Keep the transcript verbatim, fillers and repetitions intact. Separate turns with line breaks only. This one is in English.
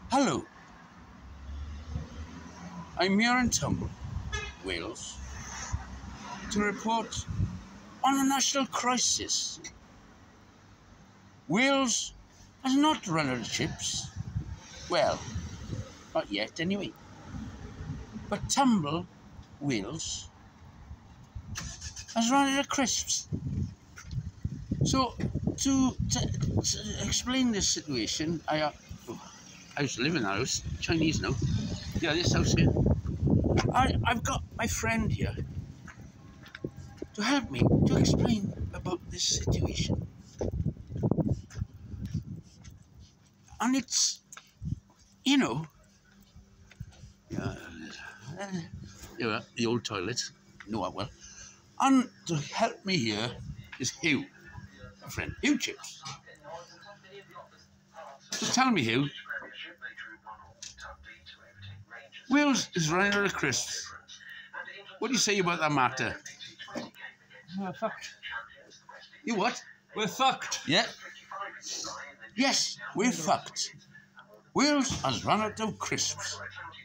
Hello, I'm here in Tumble, Wales, to report on a national crisis. Wales has not run out of chips. Well, not yet anyway. But Tumble, Wales, has run out of crisps. So, to, to, to explain this situation, I, uh, I used to live in that house, Chinese now. Yeah, this house here. I, I've got my friend here to help me to explain about this situation. And it's, you know, uh, you know, the old toilet, you know that well. And to help me here is Hugh, my friend, Hugh Chips. So tell me, Hugh, Wales is running out of crisps. What do you say about that matter?
We're fucked.
You what?
We're fucked.
Yeah. Yes, we're fucked. Wales has run out of crisps.